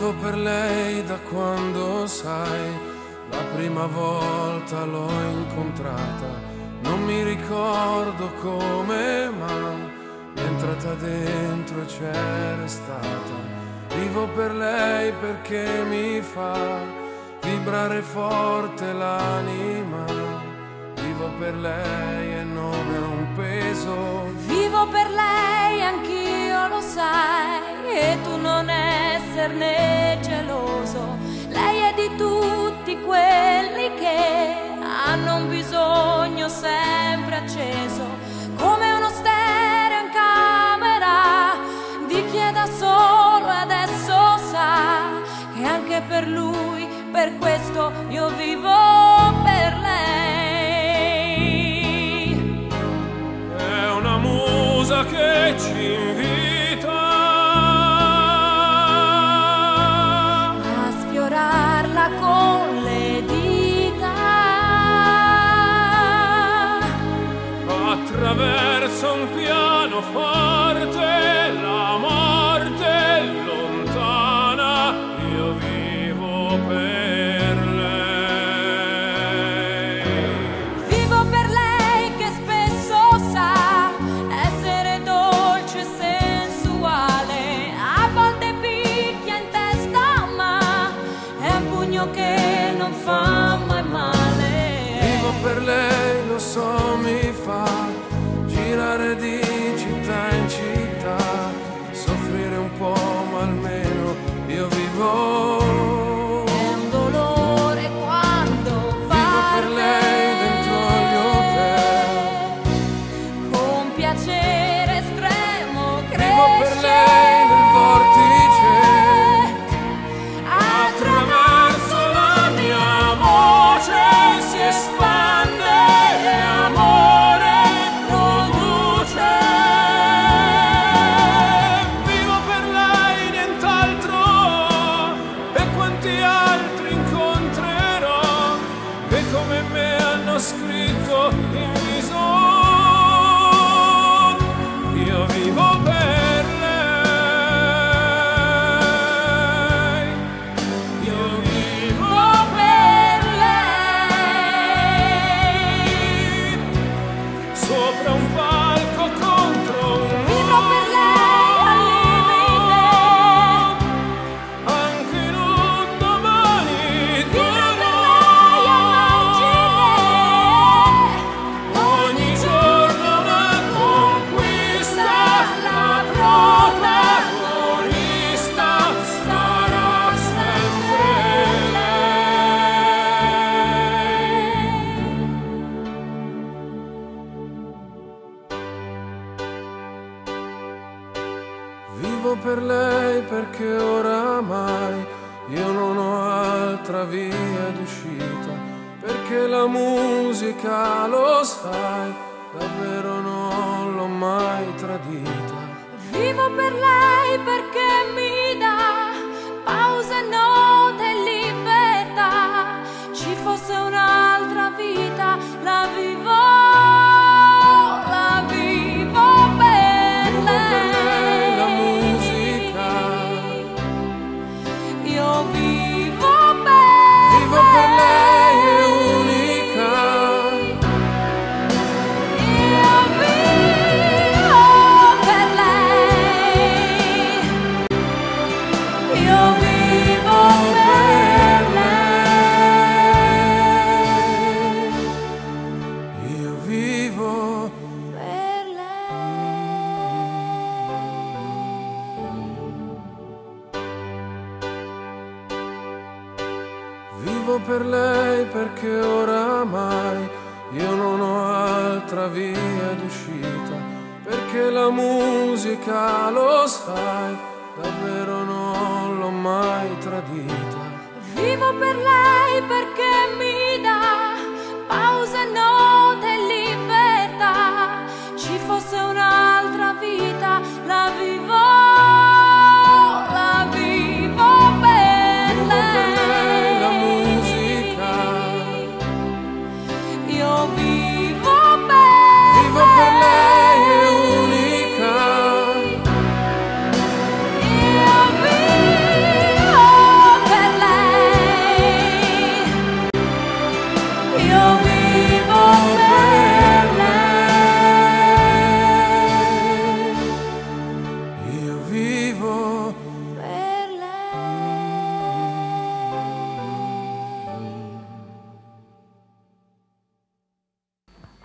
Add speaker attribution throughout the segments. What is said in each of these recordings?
Speaker 1: Vivo per lei da quando, sai, la prima volta l'ho incontrata. Non mi ricordo come, ma è entrata dentro e c'è restata. Vivo per lei perché mi fa vibrare forte l'anima. Vivo per lei e non è un peso.
Speaker 2: Vivo per lei, anch'io lo sai, e tu non esserne geloso. Lei è di tutti quelli che hanno un bisogno sempre acceso, come uno stereo in camera di chi è da solo e adesso sa che anche per lui, per questo io vivo per lei.
Speaker 1: È una musa che ci invita
Speaker 2: a sfiorarla con le dita,
Speaker 1: attraverso un pianoforte, la morte è lontana. Io vivo per lei.
Speaker 2: vivo per lei che spesso sa essere dolce e sensuale, a volte picchia in testa ma è un pugno che non fa mai male.
Speaker 1: Vivo per lei, lo so, mi fa girare di città in città, soffrire un po' ma almeno io vivo.
Speaker 2: È un dolore quando
Speaker 1: Vivo per lei dentro agli hotel.
Speaker 2: con piacere estremo cresce.
Speaker 1: Vivo per lei nel vortice, attraverso la mia voce si espande e amore produce. Vivo per lei, nient'altro, e quanti altri incontrerò che come me hanno scritto in viso. Io vivo per lei. Io vivo per lei. Sopra un palco contro un
Speaker 2: Vivo per lei al limite,
Speaker 1: anche in un domani
Speaker 2: vivo per
Speaker 1: d'oro.
Speaker 2: lei a margine,
Speaker 1: Ogni giorno una conquista, la protagonista sarà sempre lei. Vivo per lei perché oramai io non ho altra via d'uscita, perché la musica, lo sai, davvero non l'ho mai tradita.
Speaker 2: vivo per lei perché mi dà pause, note e libertà. Ci fosse un'altra vita, la vivo per
Speaker 1: Vivo per lei la
Speaker 2: lei.
Speaker 1: musica.
Speaker 2: Io vivo
Speaker 1: Vivo per lei è unica.
Speaker 2: Io vivo per lei. Io vivo per
Speaker 1: lei. Io vivo
Speaker 2: per
Speaker 1: Vivo per lei perché oramai io non ho altra via d'uscita, perché la musica, lo sai, davvero non l'ho mai tradita.
Speaker 2: Vivo per lei perché mi dà pause, note e libertà. Ci fosse un'altra vita, la vivo per
Speaker 1: Vivo per lei la musica.
Speaker 2: Io vivo
Speaker 1: Vivo per lei è unica.
Speaker 2: Io vivo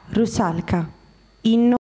Speaker 3: Rusalka, inno